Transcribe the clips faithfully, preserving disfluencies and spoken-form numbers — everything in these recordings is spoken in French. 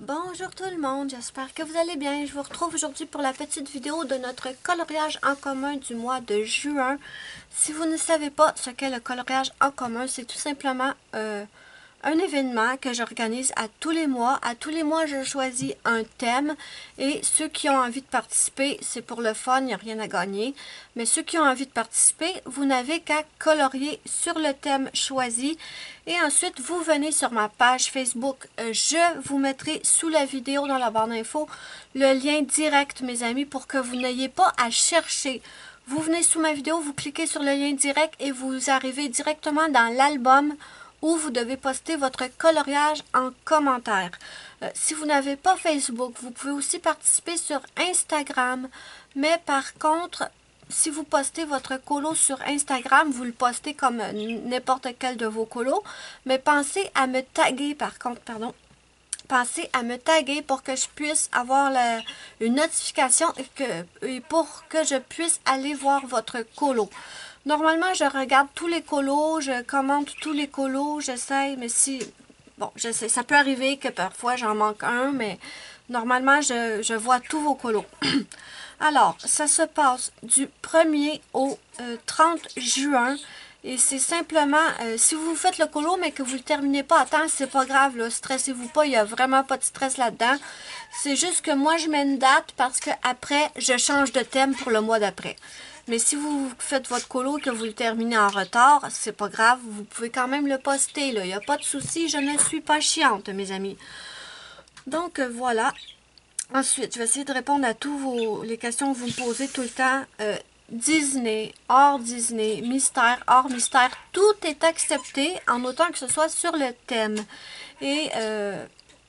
Bonjour tout le monde, j'espère que vous allez bien. Je vous retrouve aujourd'hui pour la petite vidéo de notre coloriage en commun du mois de juin. Si vous ne savez pas ce qu'est le coloriage en commun, c'est tout simplement euh, un événement que j'organise à tous les mois. À tous les mois, je choisis un thème et ceux qui ont envie de participer, c'est pour le fun, il n'y a rien à gagner. Mais ceux qui ont envie de participer, vous n'avez qu'à colorier sur le thème choisi. Et ensuite, vous venez sur ma page Facebook. Je vous mettrai sous la vidéo dans la barre d'infos le lien direct, mes amis, pour que vous n'ayez pas à chercher. Vous venez sous ma vidéo, vous cliquez sur le lien direct et vous arrivez directement dans l'album où vous devez poster votre coloriage en commentaire. Euh, si vous n'avez pas Facebook, vous pouvez aussi participer sur Instagram. Mais par contre, si vous postez votre colo sur Instagram, vous le postez comme n'importe quel de vos colos. Mais pensez à me taguer, par contre, pardon. Pensez à me taguer pour que je puisse avoir la, une notification et, que, et pour que je puisse aller voir votre colo. Normalement, je regarde tous les colos, je commente tous les colos, j'essaye, mais si... Bon, je sais, ça peut arriver que parfois j'en manque un, mais normalement, je, je vois tous vos colos. Alors, ça se passe du premier au euh, trente juin. Et c'est simplement, euh, si vous faites le colo, mais que vous ne le terminez pas à temps, c'est pas grave, là, stressez-vous pas, il n'y a vraiment pas de stress là-dedans. C'est juste que moi, je mets une date parce que après, je change de thème pour le mois d'après. Mais si vous faites votre colo et que vous le terminez en retard, c'est pas grave, vous pouvez quand même le poster, là. Il n'y a pas de souci, je ne suis pas chiante, mes amis. Donc, euh, voilà. Ensuite, je vais essayer de répondre à toutes les questions que vous me posez tout le temps. Euh, Disney, hors Disney, mystère, hors mystère, tout est accepté en autant que ce soit sur le thème. Et euh,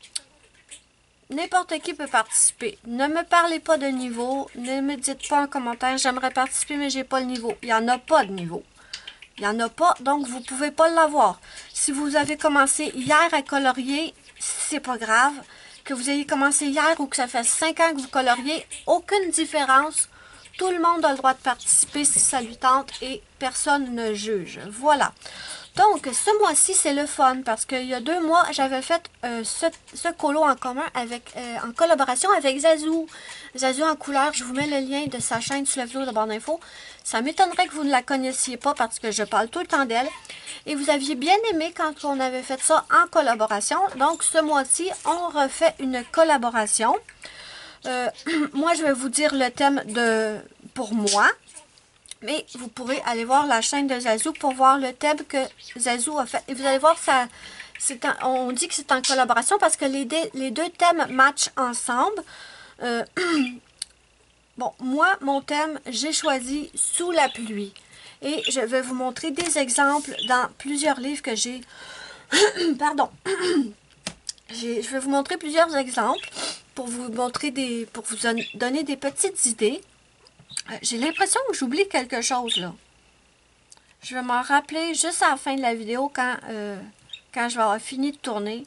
n'importe qui peut participer. Ne me parlez pas de niveau, ne me dites pas en commentaire, j'aimerais participer mais j'ai pas le niveau. Il n'y en a pas de niveau. Il n'y en a pas, donc vous ne pouvez pas l'avoir. Si vous avez commencé hier à colorier, c'est pas grave. Que vous ayez commencé hier ou que ça fait cinq ans que vous coloriez, aucune différence. Tout le monde a le droit de participer si ça lui tente et personne ne juge. Voilà. Donc, ce mois-ci, c'est le fun parce qu'il y a deux mois, j'avais fait euh, ce, ce colo en commun avec, euh, en collaboration avec Zazou. Zazou en couleur, je vous mets le lien de sa chaîne sous la vidéo de barre d'infos. Ça m'étonnerait que vous ne la connaissiez pas parce que je parle tout le temps d'elle. Et vous aviez bien aimé quand on avait fait ça en collaboration. Donc, ce mois-ci, on refait une collaboration. Euh, moi, je vais vous dire le thème de pour moi. Mais vous pourrez aller voir la chaîne de Zazou pour voir le thème que Zazou a fait. Et vous allez voir, ça, c'est un, on dit que c'est en collaboration parce que les, deux, les deux thèmes matchent ensemble. Euh, bon, moi, mon thème, j'ai choisi « Sous la pluie ». Et je vais vous montrer des exemples dans plusieurs livres que j'ai. Pardon. Je vais vous montrer plusieurs exemples pour vous montrer des, pour vous donner des petites idées. J'ai l'impression que j'oublie quelque chose, là. Je vais m'en rappeler juste à la fin de la vidéo quand, euh, quand je vais avoir fini de tourner.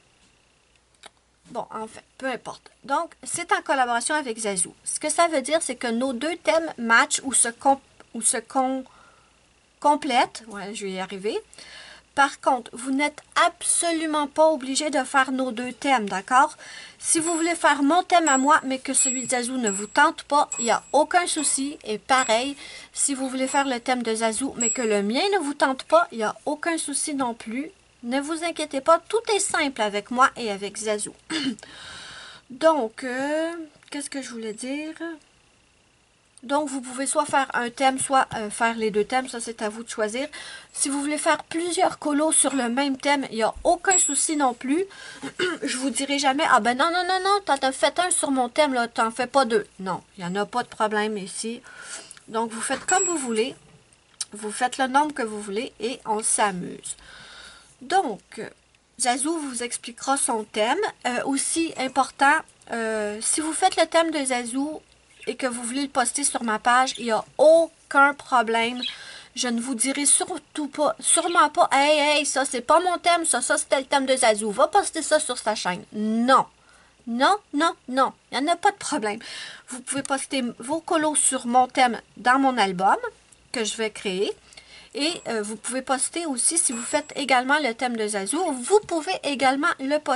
Bon, enfin, peu importe. Donc, c'est en collaboration avec Zazou. Ce que ça veut dire, c'est que nos deux thèmes matchent ou se, comp ou se con complètent. Ouais, je vais y arriver. Par contre, vous n'êtes absolument pas obligé de faire nos deux thèmes, d'accord? Si vous voulez faire mon thème à moi, mais que celui de Zazou ne vous tente pas, il n'y a aucun souci. Et pareil, si vous voulez faire le thème de Zazou, mais que le mien ne vous tente pas, il n'y a aucun souci non plus. Ne vous inquiétez pas, tout est simple avec moi et avec Zazou. Donc, euh, qu'est-ce que je voulais dire? Donc, vous pouvez soit faire un thème, soit euh, faire les deux thèmes. Ça, c'est à vous de choisir. Si vous voulez faire plusieurs colos sur le même thème, il n'y a aucun souci non plus. Je vous dirai jamais, ah ben non, non, non, non, t'en as fait un sur mon thème, là, t'en fais pas deux. Non, il n'y en a pas de problème ici. Donc, vous faites comme vous voulez. Vous faites le nombre que vous voulez et on s'amuse. Donc, Zazou vous expliquera son thème. Euh, aussi important, euh, si vous faites le thème de Zazou et que vous voulez le poster sur ma page, il n'y a aucun problème. Je ne vous dirai surtout pas, sûrement pas, hey, hey, ça c'est pas mon thème, ça, ça c'était le thème de Zazou, va poster ça sur sa chaîne. Non, non, non, non, il n'y en a pas de problème. Vous pouvez poster vos colos sur mon thème dans mon album que je vais créer. Et euh, vous pouvez poster aussi, si vous faites également le thème de Zazou, vous pouvez également le poster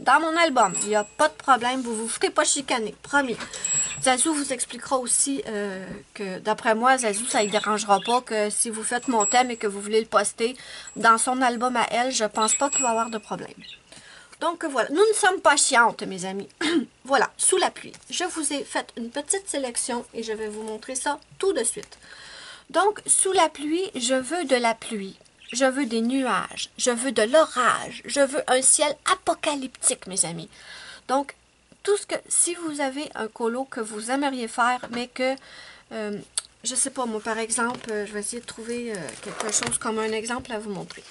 dans mon album. Il n'y a pas de problème, vous ne vous ferez pas chicaner, promis. Zazou vous expliquera aussi euh, que, d'après moi, Zazou, ça ne dérangera pas que si vous faites mon thème et que vous voulez le poster dans son album à elle, je pense pas qu'il va y avoir de problème. Donc voilà, nous ne sommes pas chiantes, mes amis. Voilà, sous la pluie. Je vous ai fait une petite sélection et je vais vous montrer ça tout de suite. Donc, sous la pluie, je veux de la pluie. Je veux des nuages. Je veux de l'orage. Je veux un ciel apocalyptique, mes amis. Donc, tout ce que, si vous avez un colo que vous aimeriez faire, mais que, euh, je sais pas, moi, par exemple, je vais essayer de trouver euh, quelque chose comme un exemple à vous montrer.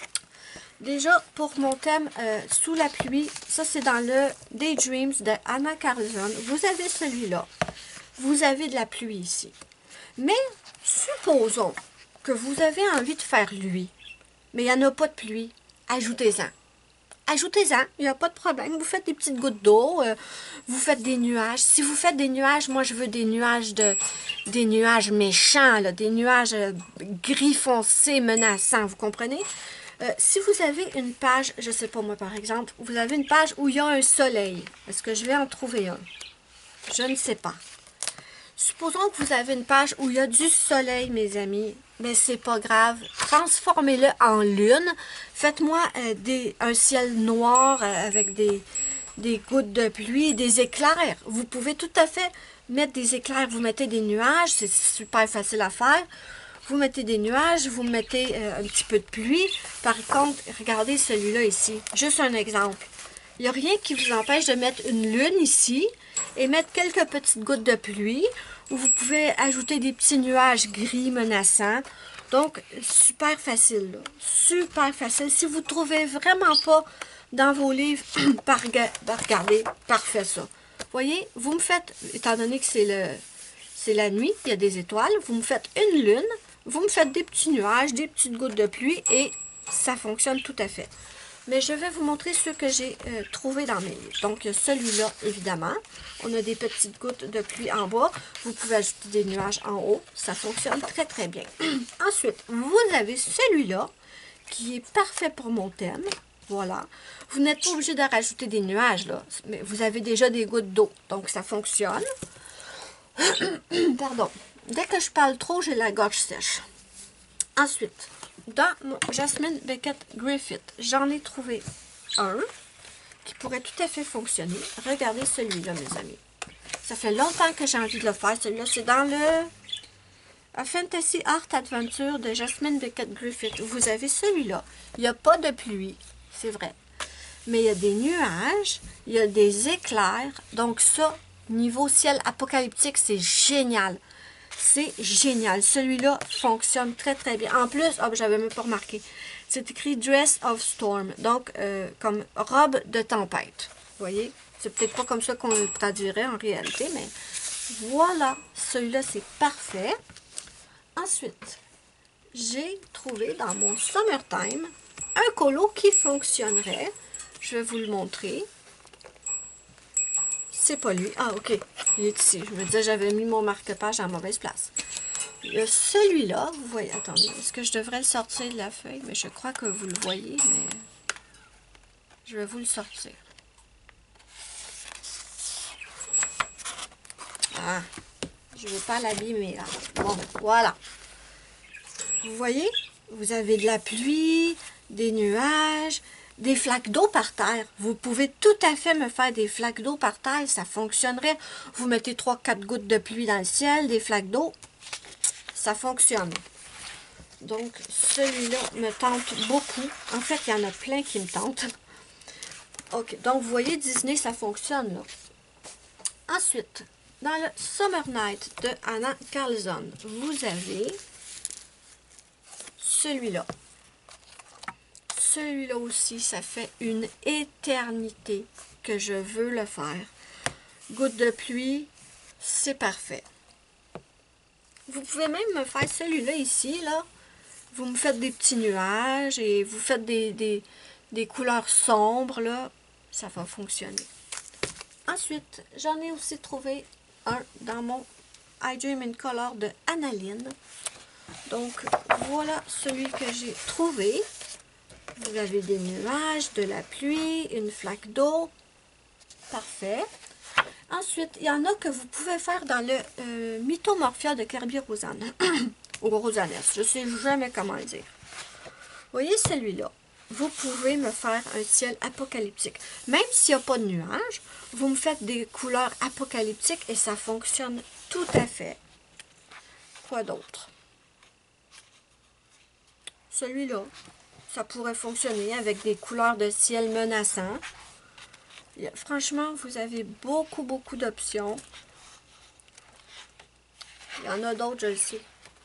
Déjà, pour mon thème euh, sous la pluie, ça c'est dans le Daydreams de Anna Carlson. Vous avez celui-là. Vous avez de la pluie ici. Mais, supposons que vous avez envie de faire lui, mais il n'y en a pas de pluie. Ajoutez-en. Ajoutez-en, il n'y a pas de problème. Vous faites des petites gouttes d'eau, euh, vous faites des nuages. Si vous faites des nuages, moi je veux des nuages de des nuages méchants, là, des nuages euh, gris foncé, menaçants, vous comprenez? Euh, si vous avez une page, je ne sais pas moi par exemple, vous avez une page où il y a un soleil. Est-ce que je vais en trouver un? Je ne sais pas. Supposons que vous avez une page où il y a du soleil, mes amis. Mais c'est pas grave. Transformez-le en lune. Faites-moi euh, des, un ciel noir euh, avec des, des gouttes de pluie, des éclairs. Vous pouvez tout à fait mettre des éclairs. Vous mettez des nuages. C'est super facile à faire. Vous mettez des nuages. Vous mettez euh, un petit peu de pluie. Par contre, regardez celui-là ici. Juste un exemple. Il n'y a rien qui vous empêche de mettre une lune ici et mettre quelques petites gouttes de pluie où vous pouvez ajouter des petits nuages gris menaçants. Donc, super facile, là. Super facile. Si vous ne trouvez vraiment pas dans vos livres, par, regardez, parfait ça. Voyez, vous me faites, étant donné que c'est le c'est la nuit, il y a des étoiles, vous me faites une lune, vous me faites des petits nuages, des petites gouttes de pluie et ça fonctionne tout à fait. Mais je vais vous montrer ceux que j'ai euh, trouvés dans mes livres. Donc, celui-là, évidemment. On a des petites gouttes de pluie en bas. Vous pouvez ajouter des nuages en haut. Ça fonctionne très, très bien. Ensuite, vous avez celui-là qui est parfait pour mon thème. Voilà. Vous n'êtes pas obligé de rajouter des nuages, là. Mais vous avez déjà des gouttes d'eau. Donc, ça fonctionne. Pardon. Dès que je parle trop, j'ai la gorge sèche. Ensuite, dans mon Jasmine Beckett Griffith, j'en ai trouvé un qui pourrait tout à fait fonctionner. Regardez celui-là, mes amis. Ça fait longtemps que j'ai envie de le faire. Celui-là, c'est dans le A Fantasy Art Adventure de Jasmine Beckett Griffith. Vous avez celui-là. Il n'y a pas de pluie, c'est vrai. Mais il y a des nuages, il y a des éclairs. Donc ça, niveau ciel apocalyptique, c'est génial. C'est génial. Celui-là fonctionne très, très bien. En plus, oh, j'avais même pas remarqué. C'est écrit Dress of Storm. Donc, euh, comme robe de tempête. Vous voyez? C'est peut-être pas comme ça qu'on le traduirait en réalité, mais voilà. Celui-là, c'est parfait. Ensuite, j'ai trouvé dans mon Summertime un colo qui fonctionnerait. Je vais vous le montrer. C'est pas lui. Ah, ok. Il est ici. Je me disais, j'avais mis mon marque-page à la mauvaise place. Il y a celui-là. Vous voyez, attendez. Est-ce que je devrais le sortir de la feuille? Mais je crois que vous le voyez, mais je vais vous le sortir. Ah, je ne veux pas l'abîmer là. Bon, voilà. Vous voyez? Vous avez de la pluie, des nuages, des flaques d'eau par terre. Vous pouvez tout à fait me faire des flaques d'eau par terre. Ça fonctionnerait. Vous mettez trois quatre gouttes de pluie dans le ciel, des flaques d'eau. Ça fonctionne. Donc, celui-là me tente beaucoup. En fait, il y en a plein qui me tentent. OK. Donc, vous voyez, Disney, ça fonctionne, là. Ensuite, dans le Summer Night de Anna Carlson, vous avez celui-là. Celui-là aussi, ça fait une éternité que je veux le faire. Goutte de pluie, c'est parfait. Vous pouvez même me faire celui-là ici, là. Vous me faites des petits nuages et vous faites des, des, des couleurs sombres, là. Ça va fonctionner. Ensuite, j'en ai aussi trouvé un dans mon I Dream in Color de Annaline. Donc, voilà celui que j'ai trouvé. Vous avez des nuages, de la pluie, une flaque d'eau. Parfait. Ensuite, il y en a que vous pouvez faire dans le euh, Mythomorphia de Kerby-Rosanes. Ou Rosanes, je ne sais jamais comment le dire. Vous voyez celui-là? Vous pouvez me faire un ciel apocalyptique. Même s'il n'y a pas de nuages, vous me faites des couleurs apocalyptiques et ça fonctionne tout à fait. Quoi d'autre? Celui-là, ça pourrait fonctionner avec des couleurs de ciel menaçants. Franchement, vous avez beaucoup, beaucoup d'options. Il y en a d'autres, je le sais.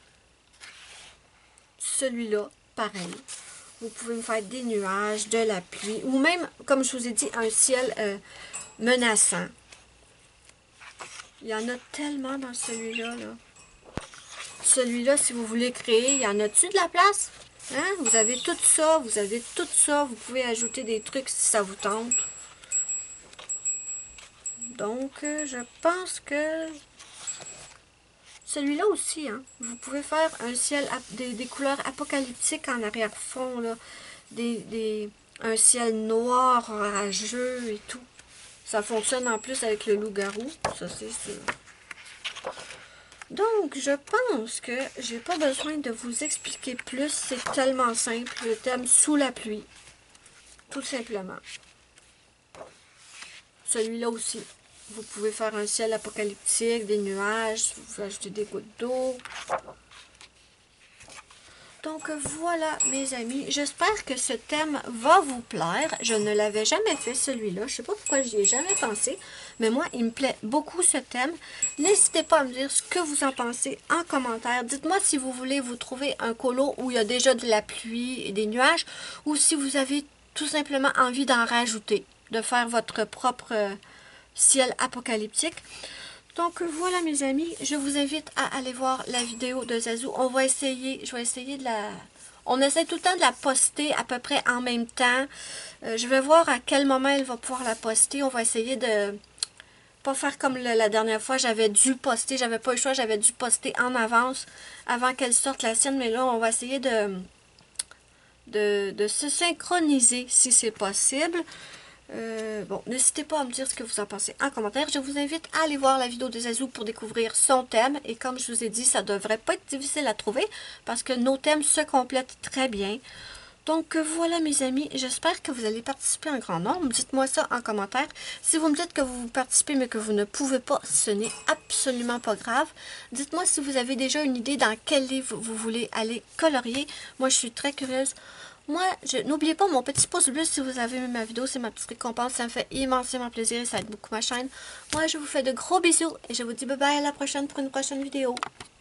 Celui-là, pareil. Vous pouvez me faire des nuages, de la pluie, ou même, comme je vous ai dit, un ciel euh, menaçant. Il y en a tellement dans celui-là. Là. Celui-là, si vous voulez créer, il y en a-tu de la place? Hein? Vous avez tout ça, vous avez tout ça. Vous pouvez ajouter des trucs si ça vous tente. Donc, euh, je pense que celui-là aussi, hein, vous pouvez faire un ciel, des, des couleurs apocalyptiques en arrière-fond, là, des, des, un ciel noir, orageux et tout. Ça fonctionne en plus avec le loup-garou, ça c'est sûr. Donc, je pense que j'ai pas besoin de vous expliquer plus, c'est tellement simple, le thème sous la pluie, tout simplement. Celui-là aussi. Vous pouvez faire un ciel apocalyptique, des nuages, vous pouvez ajouter des gouttes d'eau. Donc voilà mes amis, j'espère que ce thème va vous plaire. Je ne l'avais jamais fait celui-là, je ne sais pas pourquoi j'y ai jamais pensé, mais moi il me plaît beaucoup ce thème. N'hésitez pas à me dire ce que vous en pensez en commentaire. Dites-moi si vous voulez vous trouver un colo où il y a déjà de la pluie et des nuages, ou si vous avez tout simplement envie d'en rajouter, de faire votre propre ciel apocalyptique. Donc voilà mes amis, je vous invite à aller voir la vidéo de Zazou. On va essayer, je vais essayer de la... On essaie tout le temps de la poster à peu près en même temps. Euh, je vais voir à quel moment elle va pouvoir la poster. On va essayer de pas faire comme le, la dernière fois. J'avais dû poster, j'avais pas eu le choix, j'avais dû poster en avance avant qu'elle sorte la sienne. Mais là, on va essayer de, de, de se synchroniser si c'est possible. Euh, bon, n'hésitez pas à me dire ce que vous en pensez en commentaire. Je vous invite à aller voir la vidéo de Zazou pour découvrir son thème. Et comme je vous ai dit, ça devrait pas être difficile à trouver parce que nos thèmes se complètent très bien. Donc voilà mes amis, j'espère que vous allez participer en grand nombre. Dites-moi ça en commentaire. Si vous me dites que vous participez mais que vous ne pouvez pas, ce n'est absolument pas grave. Dites-moi si vous avez déjà une idée dans quel livre vous voulez aller colorier. Moi je suis très curieuse. Moi, n'oubliez pas mon petit pouce bleu si vous avez aimé ma vidéo, c'est ma petite récompense, ça me fait immensément plaisir et ça aide beaucoup ma chaîne. Moi, je vous fais de gros bisous et je vous dis bye bye à la prochaine pour une prochaine vidéo.